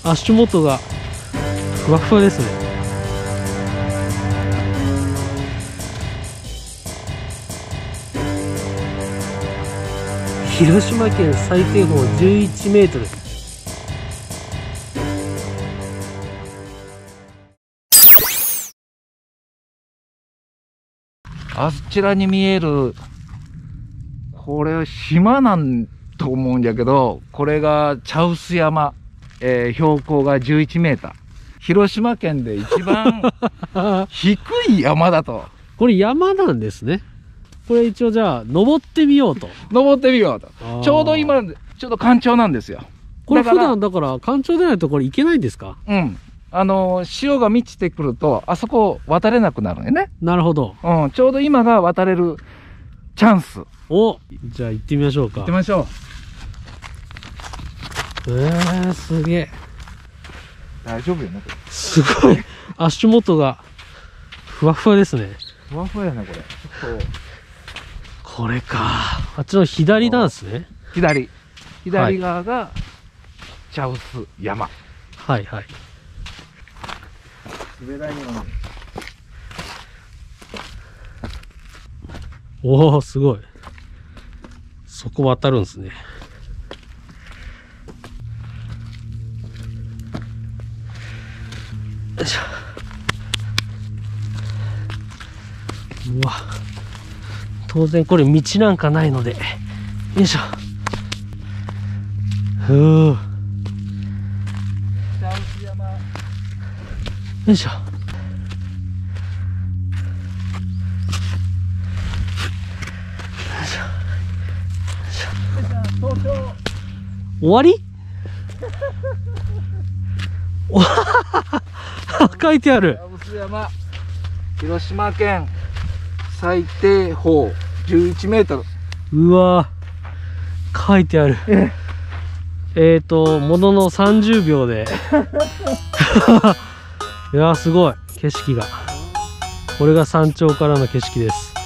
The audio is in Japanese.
足元がふわふわですね。広島県最低峰11メートル。 あちらに見える、これは島なんと思うんだけど、これが茶臼山、標高が11メーター。広島県で一番低い山だと。 これ山なんですね。これ一応じゃあ登ってみようと。 登ってみようと。ちょうど今、ちょうど干潮なんですよ。 これ普段だから干潮でないとこれ行けないんですか？ うん。潮が満ちてくると、あそこ渡れなくなるんよね。 なるほど。 うん。ちょうど今が渡れるチャンス。 お、じゃあ行ってみましょうか。 行ってみましょう。 すげえ。 大丈夫よね、これ。 すごい。足元がふわふわですね。 ふわふわやね、これ。ちょっと。 これか。あっちの左なんですね。 左側が茶臼山。 はいはい。 滑らにもね。 おお、すごい。そこ渡るんですね。よいしょ。うわ。当然これ道なんかないので。よいしょ。ふう。 茶臼山。 よいしょ。終わり？おははは書いてある。 茶臼山、広島県最低峰11メートル。 うわー、書いてある。ものの30秒で。いやー、すごい景色が。これが山頂からの景色です。